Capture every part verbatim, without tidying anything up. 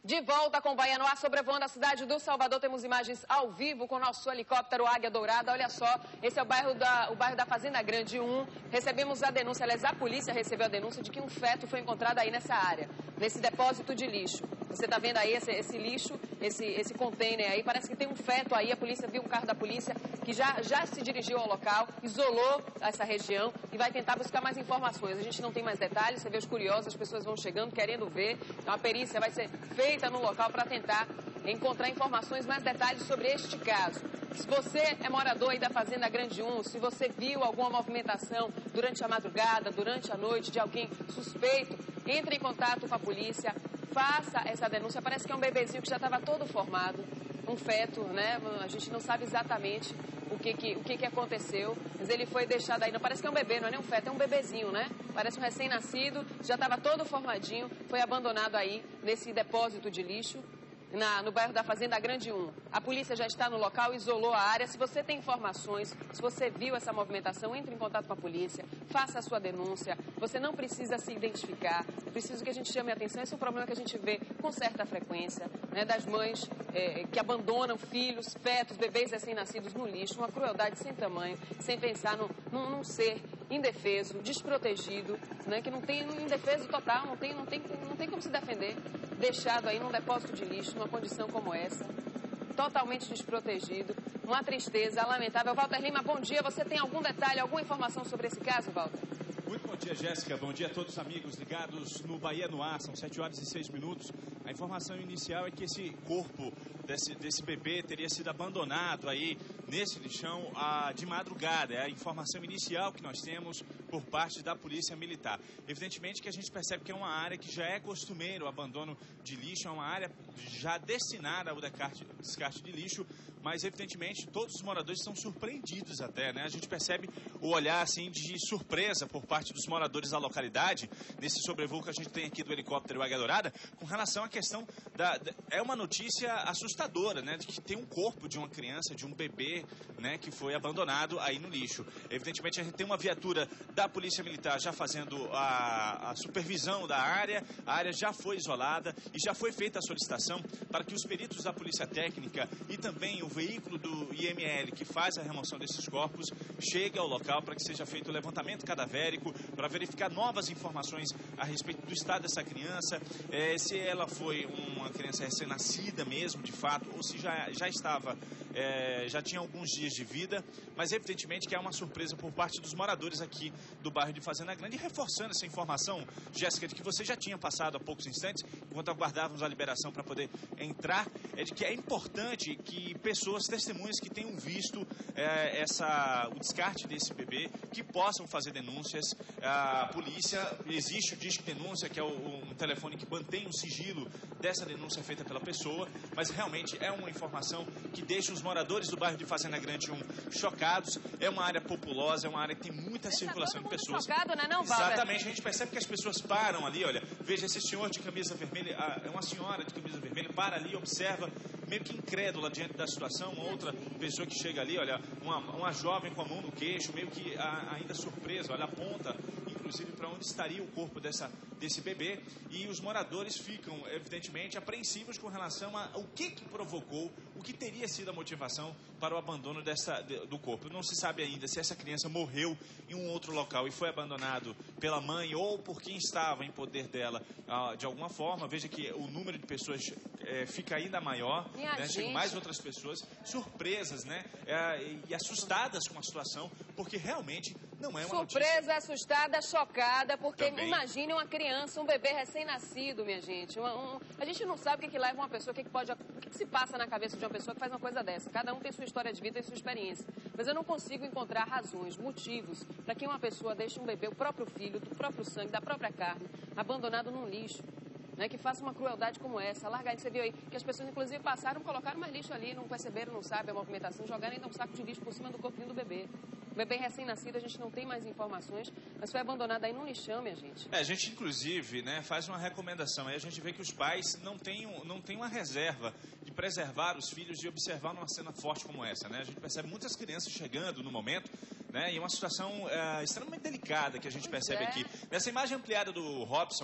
De volta com o Bahia no Ar, sobrevoando a cidade do Salvador. Temos imagens ao vivo com o nosso helicóptero Águia Dourada. Olha só, esse é o bairro da, o bairro da Fazenda Grande um. Recebemos a denúncia, aliás, a polícia recebeu a denúncia de que um feto foi encontrado aí nessa área, nesse depósito de lixo. Você está vendo aí esse, esse lixo, esse, esse container aí, parece que tem um feto aí. A polícia viu um carro da polícia que já, já se dirigiu ao local, isolou essa região e vai tentar buscar mais informações. A gente não tem mais detalhes, você vê os curiosos, as pessoas vão chegando, querendo ver. Então a perícia vai ser feita no local para tentar encontrar informações, mais detalhes sobre este caso. Se você é morador aí da Fazenda Grande um, se você viu alguma movimentação durante a madrugada, durante a noite, de alguém suspeito, entre em contato com a polícia, faça essa denúncia. Parece que é um bebezinho que já estava todo formado, um feto, né? A gente não sabe exatamente o que que, o que que aconteceu, mas ele foi deixado aí. Não parece que é um bebê, não é nem um feto, é um bebezinho, né? Parece um recém-nascido, já estava todo formadinho, foi abandonado aí nesse depósito de lixo. Na, no bairro da Fazenda Grande um. A polícia já está no local, isolou a área. Se você tem informações, se você viu essa movimentação, entre em contato com a polícia, faça a sua denúncia. Você não precisa se identificar, é preciso que a gente chame a atenção. Esse é um problema que a gente vê com certa frequência, né, das mães é, que abandonam filhos, fetos, bebês recém-nascidos no lixo. Uma crueldade sem tamanho, sem pensar num, num, num ser indefeso, desprotegido, né, que não tem indefeso total, não tem, não, tem, não tem como se defender, deixado aí num depósito de lixo, numa condição como essa, totalmente desprotegido, uma tristeza lamentável. Walter Lima, bom dia. Você tem algum detalhe, alguma informação sobre esse caso, Walter? Muito bom dia, Jéssica. Bom dia a todos os amigos ligados no Bahia no Ar. São sete horas e seis minutos. A informação inicial é que esse corpo desse, desse bebê teria sido abandonado aí nesse lixão ah, de madrugada. É a informação inicial que nós temos por parte da Polícia Militar. Evidentemente que a gente percebe que é uma área que já é costumeiro o abandono de lixo, é uma área já destinada ao descarte, descarte de lixo, mas evidentemente todos os moradores estão surpreendidos até, né? A gente percebe o olhar assim de surpresa por parte dos moradores da localidade, nesse sobrevoo que a gente tem aqui do helicóptero Águia Dourada, com relação à questão da, da... É uma notícia assustadora, né? De que tem um corpo de uma criança, de um bebê, né? Que foi abandonado aí no lixo. Evidentemente a gente tem uma viatura da Polícia Militar já fazendo a, a supervisão da área, a área já foi isolada e já foi feita a solicitação para que os peritos da Polícia Técnica e também o veículo do I M L que faz a remoção desses corpos chegue ao local para que seja feito o levantamento cadavérico, para verificar novas informações a respeito do estado dessa criança, é, se ela foi uma criança recém-nascida mesmo, de fato, ou se já, já estava, é, já tinha alguns dias de vida, mas evidentemente que é uma surpresa por parte dos moradores aqui do bairro de Fazenda Grande, e reforçando essa informação, Jéssica, de que você já tinha passado há poucos instantes, enquanto aguardávamos a liberação para poder entrar, é de que é importante que pessoas, testemunhas que tenham visto é, essa, o descarte desse bebê, que possam fazer denúncias. A polícia, existe o Disque Denúncia, que é o, um telefone que mantém o sigilo dessa denúncia feita pela pessoa, mas realmente é uma informação que deixa os moradores do bairro de Fazenda Grande um chocados. É uma área populosa, é uma área que tem muita circulação de pessoas. Chocado, né, não, Walter? Exatamente, a gente percebe que as pessoas param ali, olha, veja esse senhor de camisa vermelha, é uma senhora de camisa vermelha, para ali, observa, meio que incrédula diante da situação, uma outra pessoa que chega ali, olha, uma, uma jovem com a mão no queixo, meio que a, ainda surpresa, olha, aponta, inclusive, para onde estaria o corpo dessa, desse bebê, e os moradores ficam, evidentemente, apreensivos com relação ao que, que provocou, o que teria sido a motivação para o abandono dessa, do corpo. Não se sabe ainda se essa criança morreu em um outro local e foi abandonado pela mãe ou por quem estava em poder dela de alguma forma. Veja que o número de pessoas é, fica ainda maior, né? Chegam mais outras pessoas surpresas, né? É, e assustadas com a situação, porque realmente não é uma surpresa, notícia... assustada, chocada, porque Também. Imagine uma criança, um bebê recém-nascido, minha gente. Uma, um, a gente não sabe o que, que leva uma pessoa, o que, que pode, o que, que se passa na cabeça de uma pessoa que faz uma coisa dessa. Cada um tem sua história de vida e sua experiência. Mas eu não consigo encontrar razões, motivos, para que uma pessoa deixe um bebê, o próprio filho, do próprio sangue, da própria carne, abandonado num lixo. Né, que faça uma crueldade como essa, largar. Você viu aí que as pessoas inclusive passaram, colocaram mais lixo ali, não perceberam, não sabem a movimentação, jogaram ainda um saco de lixo por cima do corpinho do bebê. O bebê recém-nascido, a gente não tem mais informações, mas foi abandonado aí num lixão, minha gente. É, a gente inclusive, né, faz uma recomendação, aí a gente vê que os pais não têm, não têm uma reserva de preservar os filhos, de observar numa cena forte como essa, né? A gente percebe muitas crianças chegando no momento, né, e é uma situação é, extremamente delicada que a gente percebe é. aqui. Nessa imagem ampliada do Robson,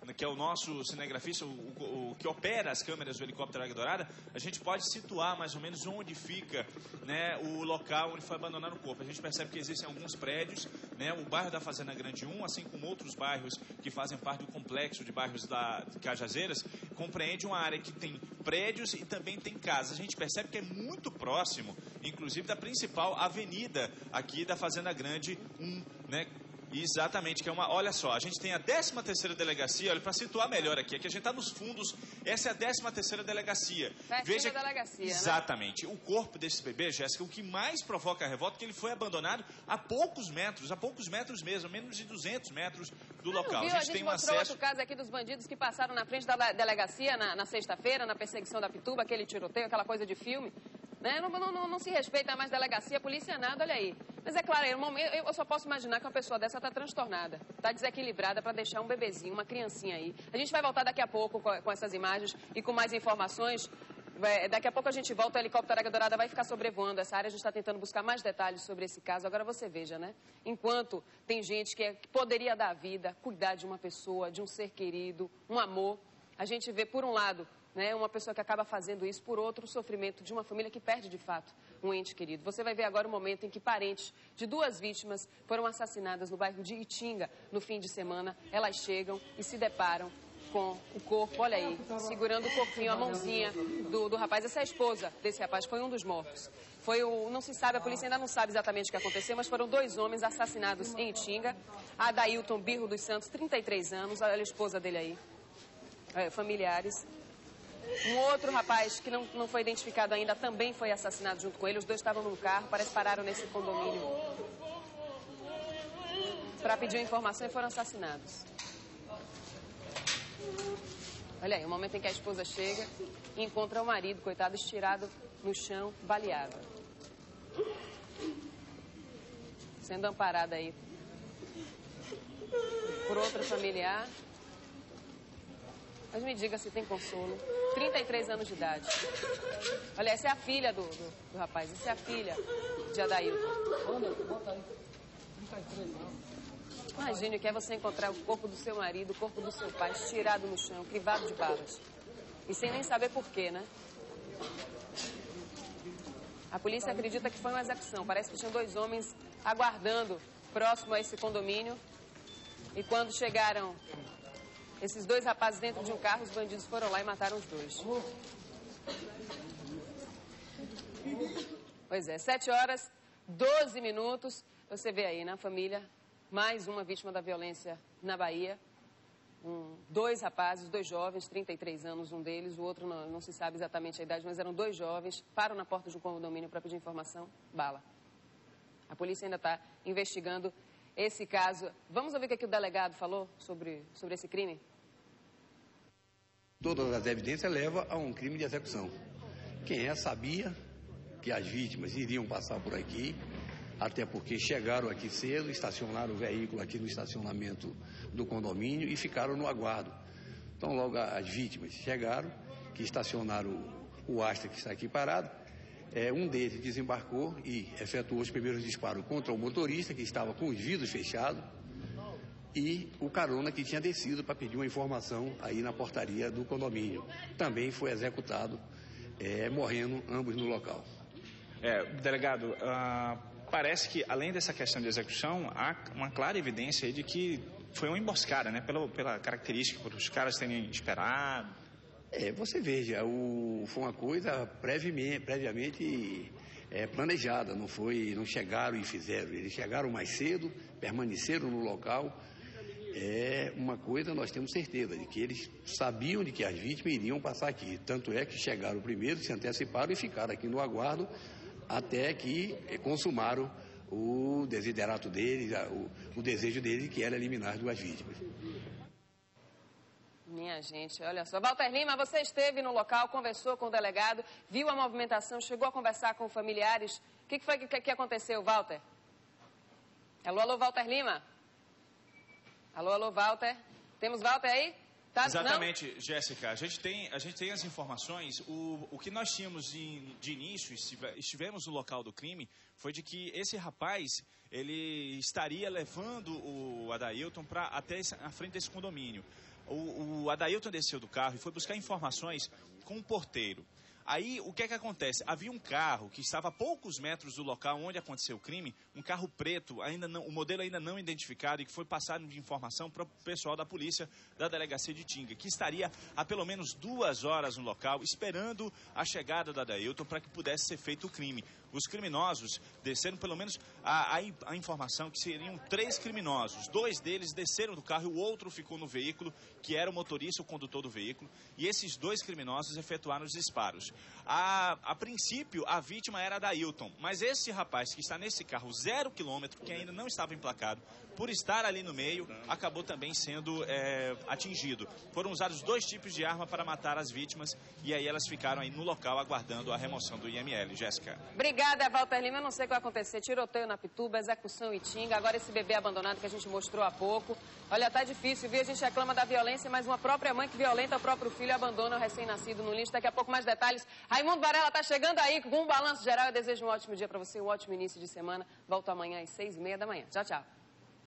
que é o nosso cinegrafista, o, o, o que opera as câmeras do helicóptero Águia Dourada, a gente pode situar mais ou menos onde fica, né, o local onde foi abandonado o corpo. A gente percebe que existem alguns prédios, né, o bairro da Fazenda Grande um, assim como outros bairros que fazem parte do complexo de bairros da de Cajazeiras, compreende uma área que tem prédios e também tem casas. A gente percebe que é muito próximo, inclusive, da principal avenida aqui da Fazenda Grande um, né? Exatamente, que é uma, olha só, a gente tem a décima terceira delegacia, olha, para situar melhor aqui, aqui a gente está nos fundos, essa é a décima terceira delegacia. Veja, delegacia, exatamente, né? O corpo desse bebê, Jéssica, o que mais provoca a revolta é que ele foi abandonado a poucos metros, a poucos metros mesmo, menos de duzentos metros do Não, local. Viu? A gente, a gente tem um mostrou acesso... outro caso aqui dos bandidos que passaram na frente da delegacia na, na sexta-feira, na perseguição da Pituba, aquele tiroteio, aquela coisa de filme. Né? Não, não, não, não se respeita mais delegacia, polícia, nada, olha aí. Mas é claro, eu, eu só posso imaginar que uma pessoa dessa está transtornada, está desequilibrada para deixar um bebezinho, uma criancinha aí. A gente vai voltar daqui a pouco com, com essas imagens e com mais informações. Vai, daqui a pouco a gente volta, o helicóptero Águia Dourada vai ficar sobrevoando essa área. A gente está tentando buscar mais detalhes sobre esse caso. Agora você veja, né? Enquanto tem gente que, é, que poderia dar vida, cuidar de uma pessoa, de um ser querido, um amor, a gente vê, por um lado, né, uma pessoa que acaba fazendo isso, por outro, o sofrimento de uma família que perde, de fato, um ente querido. Você vai ver agora o momento em que parentes de duas vítimas foram assassinadas no bairro de Itinga no fim de semana. Elas chegam e se deparam com o corpo, olha aí, segurando o corpinho, a mãozinha do, do rapaz. Essa é a esposa desse rapaz, foi um dos mortos. Foi o, não se sabe, a polícia ainda não sabe exatamente o que aconteceu, mas foram dois homens assassinados em Itinga. Adailton Birro dos Santos, trinta e três anos, olha a esposa dele aí, é, familiares. Um outro rapaz que não, não foi identificado ainda também foi assassinado junto com ele. Os dois estavam num carro, parece que pararam nesse condomínio para pedir informação e foram assassinados. Olha aí, o momento em que a esposa chega e encontra o marido, coitado, estirado no chão, baleado. Sendo amparada aí por outro familiar. Mas me diga se tem consolo. trinta e três anos de idade. Olha, essa é a filha do, do, do rapaz. Essa é a filha de Adailton. Imagine o que é você encontrar o corpo do seu marido, o corpo do seu pai, estirado no chão, crivado de balas. E sem nem saber por quê, né? A polícia acredita que foi uma execução. Parece que tinham dois homens aguardando próximo a esse condomínio. E quando chegaram esses dois rapazes dentro de um carro, os bandidos foram lá e mataram os dois. Pois é, sete horas, doze minutos. Você vê aí, na família, mais uma vítima da violência na Bahia. Um, dois rapazes, dois jovens, trinta e três anos, um deles, o outro não, não se sabe exatamente a idade, mas eram dois jovens, param na porta de um condomínio para pedir informação, bala. A polícia ainda está investigando esse caso. Vamos ouvir o que, é que o delegado falou sobre, sobre esse crime? Todas as evidências levam a um crime de execução. Quem é sabia que as vítimas iriam passar por aqui, até porque chegaram aqui cedo, estacionaram o veículo aqui no estacionamento do condomínio e ficaram no aguardo. Então, logo as vítimas chegaram, que estacionaram o Astra que está aqui parado, é, um deles desembarcou e efetuou os primeiros disparos contra o motorista, que estava com os vidros fechados, e o carona que tinha descido para pedir uma informação aí na portaria do condomínio. Também foi executado, é, morrendo ambos no local. É, delegado, uh, parece que além dessa questão de execução, há uma clara evidência aí de que foi uma emboscada, né? Pela, pela característica, por os caras terem esperado. É, você veja, o, foi uma coisa previamente, previamente é, planejada, não foi, não chegaram e fizeram. Eles chegaram mais cedo, permaneceram no local. É uma coisa, nós temos certeza de que eles sabiam de que as vítimas iriam passar aqui. Tanto é que chegaram primeiro, se anteciparam e ficaram aqui no aguardo até que consumaram o desiderato deles, o, o desejo deles, que era eliminar as duas vítimas. Minha gente, olha só. Walter Lima, você esteve no local, conversou com o delegado, viu a movimentação, chegou a conversar com familiares. O que, que foi que, que aconteceu, Walter? Alô, alô, Walter Lima? Alô, alô, Walter? Temos Walter aí? Tá? Exatamente, não? Jéssica. A gente tem, a gente tem as informações. O, o que nós tínhamos de, de início, estivemos no local do crime, foi de que esse rapaz, ele estaria levando o Adailton para até a frente desse condomínio. O, o Adailton desceu do carro e foi buscar informações com o porteiro. Aí, o que é que acontece? Havia um carro que estava a poucos metros do local onde aconteceu o crime, um carro preto, ainda não, o modelo ainda não identificado, e que foi passado de informação para o pessoal da polícia da delegacia de Tinga, que estaria há pelo menos duas horas no local, esperando a chegada da Adailton para que pudesse ser feito o crime. Os criminosos desceram, pelo menos a, a, a informação que seriam três criminosos. Dois deles desceram do carro e o outro ficou no veículo, que era o motorista, o condutor do veículo. E esses dois criminosos efetuaram os disparos. A, a princípio, a vítima era a Adailton, mas esse rapaz que está nesse carro zero quilômetro, que ainda não estava emplacado, por estar ali no meio, acabou também sendo é, atingido. Foram usados dois tipos de arma para matar as vítimas e aí elas ficaram aí no local aguardando a remoção do I M L. Jéssica. Obrigada, Walter Lima. Eu não sei o que vai acontecer. Tiroteio na Pituba, execução em Tinga, agora esse bebê abandonado que a gente mostrou há pouco. Olha, tá difícil, viu? A gente reclama da violência, mas uma própria mãe que violenta o próprio filho e abandona o recém-nascido no lixo. Daqui a pouco mais detalhes. Raimundo Varela tá chegando aí com um balanço geral. Eu desejo um ótimo dia para você, um ótimo início de semana. Volto amanhã às seis e meia da manhã. Tchau, tchau.